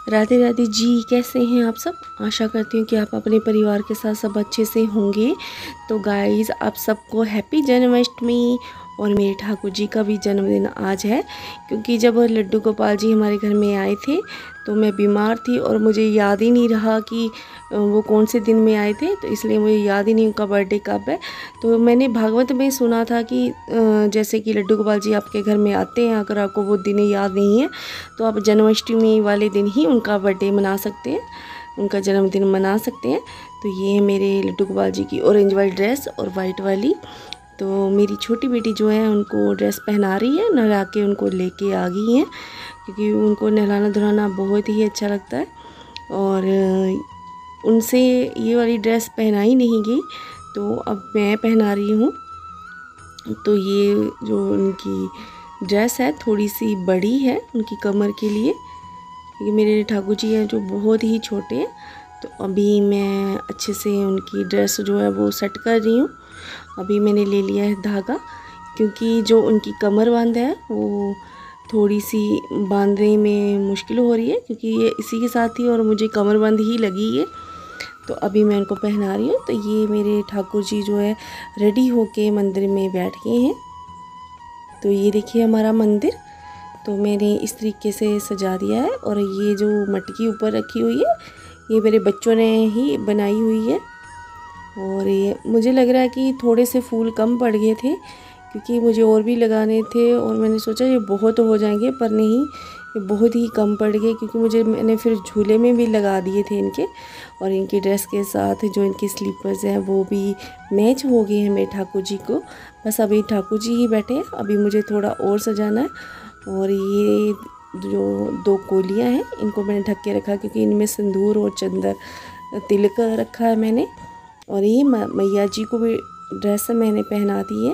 राधे राधे जी, कैसे हैं आप सब। आशा करती हूँ कि आप अपने परिवार के साथ सब अच्छे से होंगे। तो गाइज़, आप सबको हैप्पी जन्माष्टमी। और मेरे ठाकुर जी का भी जन्मदिन आज है, क्योंकि जब लड्डू गोपाल जी हमारे घर में आए थे तो मैं बीमार थी और मुझे याद ही नहीं रहा कि वो कौन से दिन में आए थे, तो इसलिए मुझे याद ही नहीं उनका बर्थडे कब है। तो मैंने भागवत में सुना था कि जैसे कि लड्डू गोपाल जी आपके घर में आते हैं, अगर आपको वो दिन याद नहीं है तो आप जन्माष्टमी वाले दिन ही उनका बर्थडे मना सकते हैं, उनका जन्मदिन मना सकते हैं। तो ये है मेरे लड्डू गोपाल जी की ऑरेंज वाली ड्रेस और वाइट वाली। तो मेरी छोटी बेटी जो है उनको ड्रेस पहना रही है, नहला के उनको लेके आ गई हैं, क्योंकि उनको नहलाना धुलाना बहुत ही अच्छा लगता है। और उनसे ये वाली ड्रेस पहनाई नहीं गई, तो अब मैं पहना रही हूँ। तो ये जो उनकी ड्रेस है थोड़ी सी बड़ी है उनकी कमर के लिए, क्योंकि मेरे ठाकुर जी हैं जो बहुत ही छोटे हैं। तो अभी मैं अच्छे से उनकी ड्रेस जो है वो सेट कर रही हूँ। अभी मैंने ले लिया है धागा, क्योंकि जो उनकी कमर बांध है वो थोड़ी सी बांधने में मुश्किल हो रही है, क्योंकि ये इसी के साथ ही और मुझे कमर बंद ही लगी है। तो अभी मैं उनको पहना रही हूँ। तो ये मेरे ठाकुर जी जो है रेडी होके मंदिर में बैठ गए हैं। तो ये देखिए हमारा मंदिर, तो मैंने इस तरीके से सजा दिया है। और ये जो मटकी ऊपर रखी हुई है ये मेरे बच्चों ने ही बनाई हुई है। और ये मुझे लग रहा है कि थोड़े से फूल कम पड़ गए थे, क्योंकि मुझे और भी लगाने थे और मैंने सोचा ये बहुत हो जाएंगे, पर नहीं, ये बहुत ही कम पड़ गए, क्योंकि मैंने फिर झूले में भी लगा दिए थे इनके। और इनकी ड्रेस के साथ जो इनके स्लीपर्स हैं वो भी मैच हो गए हैं मेरे ठाकुर जी को। बस अभी ठाकुर जी ही बैठे हैं, अभी मुझे थोड़ा और सजाना है। और ये जो 2 कोलियाँ हैं इनको मैंने ढक के रखा, क्योंकि इनमें सिंदूर और चंदन तिलक रखा है मैंने। और ये मैया जी को भी ड्रेस मैंने पहना दी है।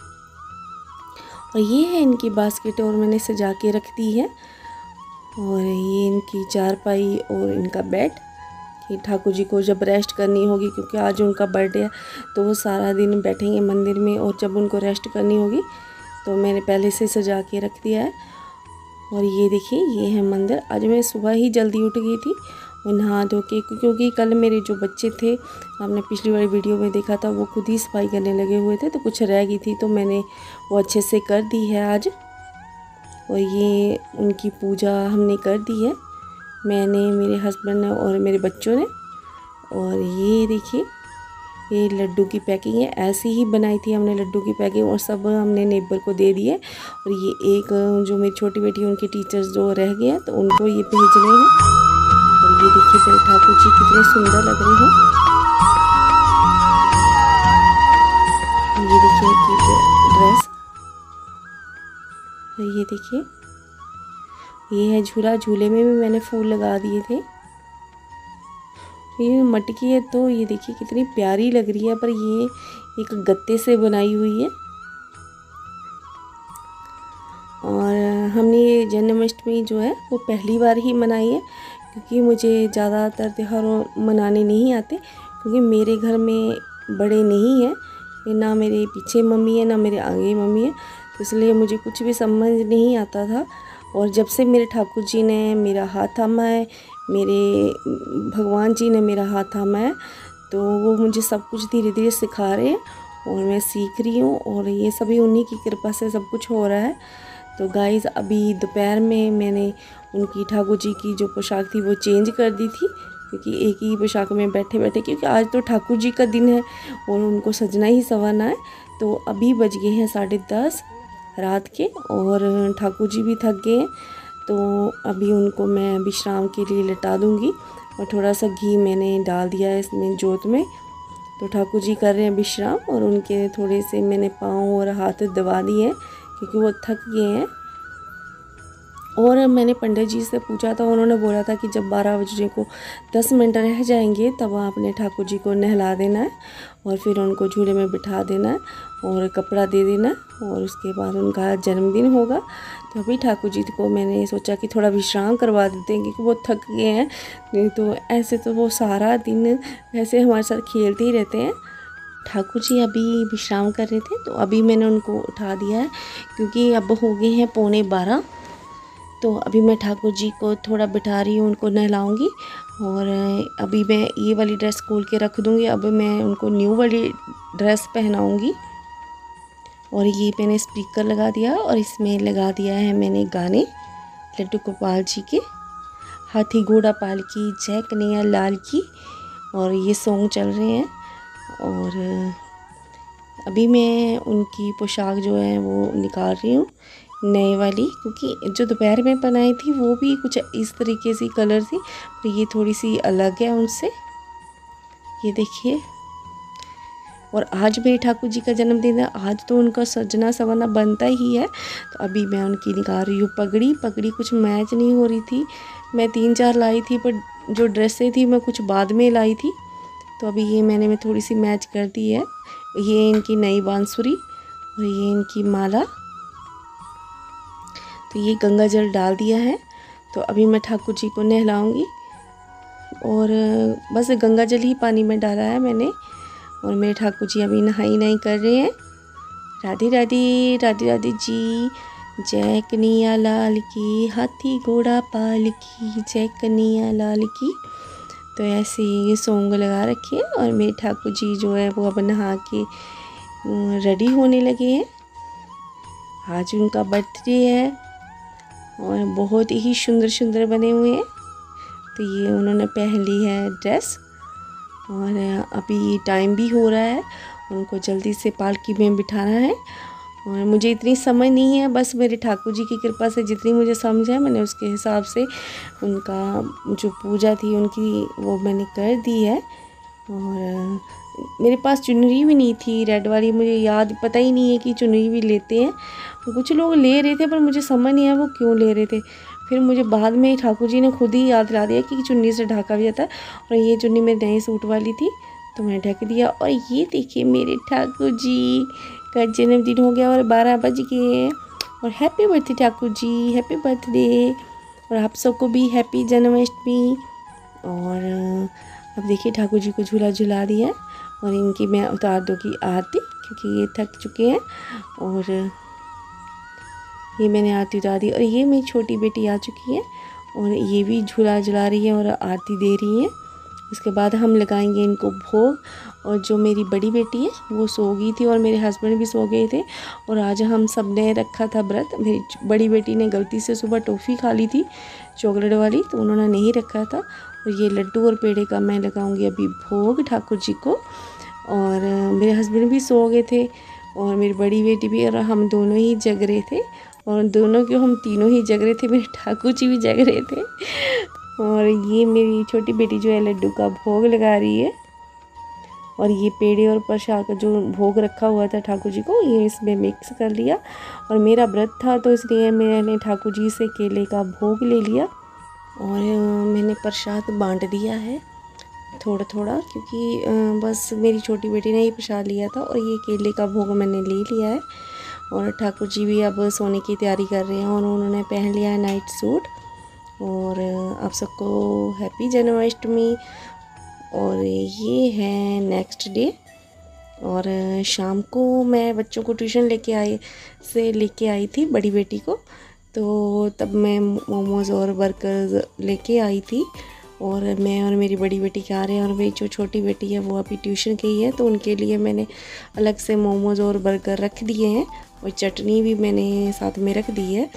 और ये है इनकी बास्केट और मैंने सजा के रख दी है। और ये इनकी चारपाई और इनका बेड, कि ठाकुर जी को जब रेस्ट करनी होगी, क्योंकि आज उनका बर्थडे है तो वो सारा दिन बैठेंगे मंदिर में, और जब उनको रेस्ट करनी होगी तो मैंने पहले से सजा के रख दिया है। और ये देखिए ये है मंदिर। आज मैं सुबह ही जल्दी उठ गई थी और नहा धो के, क्योंकि कल मेरे जो बच्चे थे, आपने पिछली वाली वीडियो में देखा था, वो खुद ही सफाई करने लगे हुए थे, तो कुछ रह गई थी तो मैंने वो अच्छे से कर दी है आज। और ये उनकी पूजा हमने कर दी है, मैंने, मेरे हस्बैंड ने और मेरे बच्चों ने। और ये देखिए ये लड्डू की पैकिंग है, ऐसी ही बनाई थी हमने लड्डू की पैकिंग, और सब हमने नेबर को दे दिए। और ये एक जो मेरी छोटी बेटी उनके टीचर्स जो रह गए हैं तो उनको ये भेजने हैं। और ये देखिए मेरे ठाकुर जी कितने सुंदर लग रहे हैं। ये देखिए उनकी ड्रेस, ये देखिए ये है झूला, झूले में भी मैंने फूल लगा दिए थे। ये मटकी है तो ये देखिए कितनी प्यारी लग रही है, पर ये एक गत्ते से बनाई हुई है। और हमने ये जन्माष्टमी जो है वो पहली बार ही मनाई है, क्योंकि मुझे ज़्यादातर त्योहार मनाने नहीं आते, क्योंकि मेरे घर में बड़े नहीं हैं, ना मेरे पीछे मम्मी है ना मेरे आगे मम्मी है, तो इसलिए मुझे कुछ भी समझ नहीं आता था। और जब से मेरे ठाकुर जी ने मेरा हाथ थामा है, मेरे भगवान जी ने मेरा हाथ थामा है, तो वो मुझे सब कुछ धीरे धीरे सिखा रहे हैं और मैं सीख रही हूँ। और ये सभी उन्हीं की कृपा से सब कुछ हो रहा है। तो गाइज़, अभी दोपहर में मैंने उनकी ठाकुर जी की जो पोशाक थी वो चेंज कर दी थी, क्योंकि एक ही पोशाक में बैठे बैठे, क्योंकि आज तो ठाकुर जी का दिन है और उनको सजना ही संवरना है। तो अभी बज गए हैं 10:30 रात के, और ठाकुर जी भी थक गए हैं, तो अभी उनको मैं विश्राम के लिए लेटा दूंगी। और थोड़ा सा घी मैंने डाल दिया है इसमें जोत में। तो ठाकुर जी कर रहे हैं विश्राम, और उनके थोड़े से मैंने पाँव और हाथ दबा दिए हैं, क्योंकि वो थक गए हैं। और मैंने पंडित जी से पूछा था, उन्होंने बोला था कि जब 12 बजने को 10 मिनट रह जाएंगे तब आपने ठाकुर जी को नहला देना है, और फिर उनको झूले में बिठा देना है और कपड़ा दे देना है, और उसके बाद उनका जन्मदिन होगा। तो अभी ठाकुर जी को मैंने सोचा कि थोड़ा विश्राम करवा देते हैं, क्योंकि वो थक गए हैं। नहीं तो ऐसे तो वो सारा दिन वैसे हमारे साथ खेलते ही रहते हैं। ठाकुर जी अभी विश्राम कर रहे थे, तो अभी मैंने उनको उठा दिया है, क्योंकि अब हो गए हैं 11:15। तो अभी मैं ठाकुर जी को थोड़ा बिठा रही हूँ, उनको नहलाऊंगी और अभी मैं ये वाली ड्रेस खोल के रख दूँगी। अब मैं उनको न्यू वाली ड्रेस पहनाऊँगी। और ये मैंने स्पीकर लगा दिया और इसमें लगा दिया है मैंने गाने लड्डू गोपाल जी के, हाथी घोड़ा पालकी जय कन्हैया लाल की, और ये सॉन्ग चल रहे हैं। और अभी मैं उनकी पोशाक जो है वो निकाल रही हूँ नए वाली, क्योंकि जो दोपहर में बनाई थी वो भी कुछ इस तरीके से कलर थी, तो ये थोड़ी सी अलग है उनसे। ये देखिए। और आज मेरे ठाकुर जी का जन्मदिन है, आज तो उनका सजना संवरना बनता ही है। तो अभी मैं उनकी निकाल रही हूँ पगड़ी। पगड़ी कुछ मैच नहीं हो रही थी, मैं 3-4 लाई थी, पर जो ड्रेसें थी मैं कुछ बाद में लाई थी, तो अभी ये मैं थोड़ी सी मैच कर दी है। ये इनकी नई बांसुरी और ये इनकी माला। तो ये गंगा जल डाल दिया है, तो अभी मैं ठाकुर जी को नहलाऊंगी। और बस गंगा जल ही पानी में डाला है मैंने। और मेरे ठाकुर जी अभी नहाई कर रहे हैं। राधे राधे, राधे राधे जी। जय कन्हैया लाल की, हाथी घोड़ा पाल की, जय कन्हैया लाल की। तो ऐसे ये सॉन्ग लगा रखे हैं। और मेरे ठाकुर जी जो है वो अब नहा के रेडी होने लगे हैं। आज उनका बर्थडे है और बहुत ही सुंदर सुंदर बने हुए हैं। तो ये उन्होंने पहन ली है ड्रेस। और अभी टाइम भी हो रहा है, उनको जल्दी से पालकी में बिठाना है। और मुझे इतनी समझ नहीं है, बस मेरे ठाकुर जी की कृपा से जितनी मुझे समझ है मैंने उसके हिसाब से उनका जो पूजा थी उनकी वो मैंने कर दी है। और मेरे पास चुनरी भी नहीं थी रेड वाली, मुझे याद पता ही नहीं है कि चुनरी भी लेते हैं। कुछ लोग ले रहे थे पर मुझे समझ नहीं आया वो क्यों ले रहे थे। फिर मुझे बाद में ठाकुर जी ने खुद ही याद दिला दिया कि चुन्नी से ढका भी जाता है। और ये चुन्नी मेरे नए सूट वाली थी तो मैंने ढक दिया। और ये देखिए मेरे ठाकुर जी का जन्मदिन हो गया और 12 बज गए। और happy birthday Thakur ji, happy birthday. और आप सबको भी हैप्पी जन्माष्टमी। और अब देखिए ठाकुर जी को झूला झुला दिया और इनकी मैं उतार दूँगी आरती, क्योंकि ये थक चुके हैं। और ये मैंने आरती उतार दी। और ये मेरी छोटी बेटी आ चुकी है और ये भी झूला झुला रही है और आरती दे रही है। उसके बाद हम लगाएंगे इनको भोग। और जो मेरी बड़ी बेटी है वो सो गई थी और मेरे हस्बैंड भी सो गए थे। और आज हम सब ने रखा था व्रत। मेरी बड़ी बेटी ने गलती से सुबह टॉफ़ी खा ली थी चॉकलेट वाली, तो उन्होंने नहीं रखा था। और ये लड्डू और पेड़े का मैं लगाऊंगी अभी भोग ठाकुर जी को। और मेरे हस्बैंड भी सो गए थे और मेरी बड़ी बेटी भी, और हम दोनों ही जग रहे थे। और दोनों क्यों, हम तीनों ही जग रहे थे, मेरे ठाकुर जी भी जग रहे थे। और ये मेरी छोटी बेटी जो है लड्डू का भोग लगा रही है। और ये पेड़े और प्रसाद का जो भोग रखा हुआ था ठाकुर जी को, ये इसमें मिक्स कर लिया। और मेरा व्रत था तो इसलिए मैंने ठाकुर जी से केले का भोग ले लिया। और मैंने प्रसाद बांट दिया है थोड़ा थोड़ा, क्योंकि बस मेरी छोटी बेटी ने ही प्रसाद लिया था और ये केले का भोग मैंने ले लिया है। और ठाकुर जी भी अब सोने की तैयारी कर रहे हैं और उन्होंने पहन लिया है नाइट सूट। और आप सबको हैप्पी जन्माष्टमी। और ये है नेक्स्ट डे। और शाम को मैं बच्चों को ट्यूशन लेके आई थी बड़ी बेटी को, तो तब मैं मोमोज़ और बर्गर लेके आई थी। और मैं और मेरी बड़ी बेटी खा रहे हैं। और मेरी जो छोटी बेटी है वो अभी ट्यूशन गई है, तो उनके लिए मैंने अलग से मोमोज़ और बर्गर रख दिए हैं और चटनी भी मैंने साथ में रख दी है।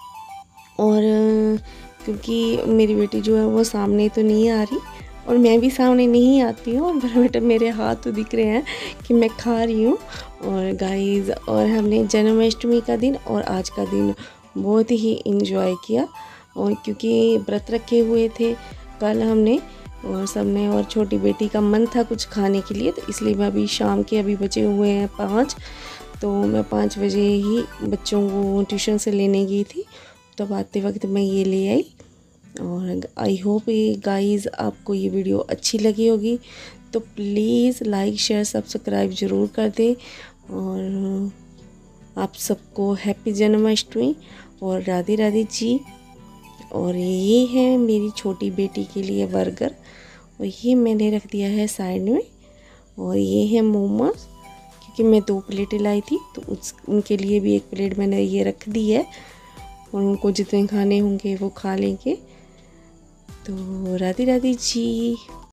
और क्योंकि मेरी बेटी जो है वो सामने तो नहीं आ रही और मैं भी सामने नहीं आती हूँ, और बेटा मेरे हाथ तो दिख रहे हैं कि मैं खा रही हूँ। और गाइस, और हमने जन्माष्टमी का दिन और आज का दिन बहुत ही इंजॉय किया। और क्योंकि व्रत रखे हुए थे कल हमने और सबने, और छोटी बेटी का मन था कुछ खाने के लिए, तो इसलिए मैं अभी शाम के अभी बचे हुए हैं 5, तो मैं 5 बजे ही बच्चों को ट्यूशन से लेने गई थी, तब आते वक्त मैं ये ले आई। और आई होप ये गाइस आपको ये वीडियो अच्छी लगी होगी, तो प्लीज़ लाइक शेयर सब्सक्राइब ज़रूर कर दें। और आप सबको हैप्पी जन्माष्टमी और राधे राधे जी। और ये है मेरी छोटी बेटी के लिए बर्गर, और ये मैंने रख दिया है साइड में। और ये है मोमोज, क्योंकि मैं 2 प्लेटें लाई थी तो उनके लिए भी 1 प्लेट मैंने ये रख दी है। और उनको जितने खाने होंगे वो खा लेंगे। तो राधे राधे जी।